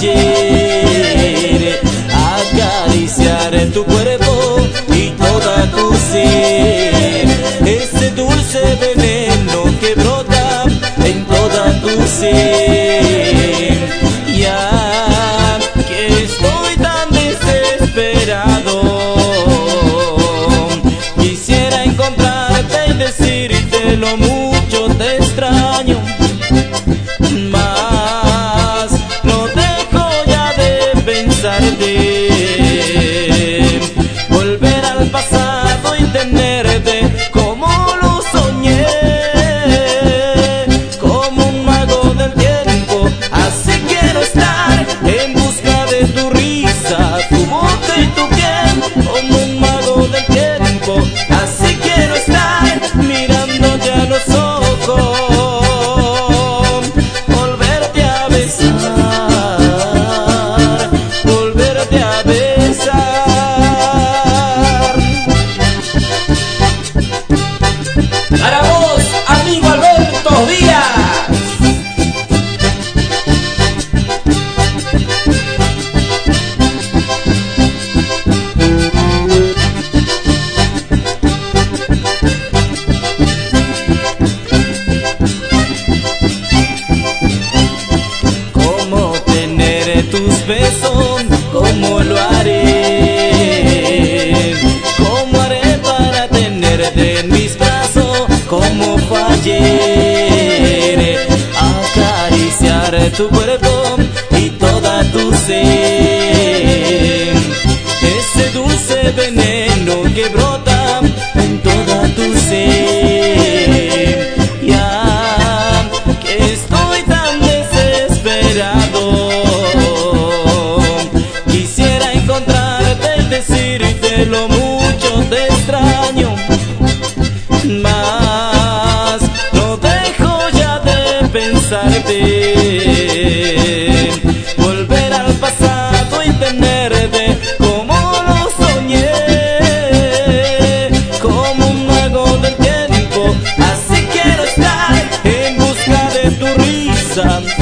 ayer, acariciar tu cuerpo y toda tu ser, ese dulce veneno que brota en toda tu ser. Ya que estoy tan desesperado, quisiera encontrarte y decirte lo mucho te extraño, mas no dejo ya de pensarte, volver al pasado y tenerte como lo soñé, como un mago del tiempo. Así quiero estar en busca de tu risa, tu boca y tu piel, como un mago del tiempo. Así quiero estar mirándote a los ojos, volverte a besar, volverte a besar. Para vos, amigo Alberto Díaz. ¿Cómo tener tus besos? ¿Cómo lo haré? ¿Cómo haré para tenerte en mis brazos? ¿Cómo fallé? Acariciar tu cuerpo y toda tu ser, ese dulce veneno que brota en toda tu ser. Ya que estoy tan desesperado, quisiera encontrarte y decirte lo mucho te extraño, mas no dejo ya de pensarte, volver al pasado y tenerte como lo soñé, como un mago del tiempo. Así quiero estar en busca de tu risa,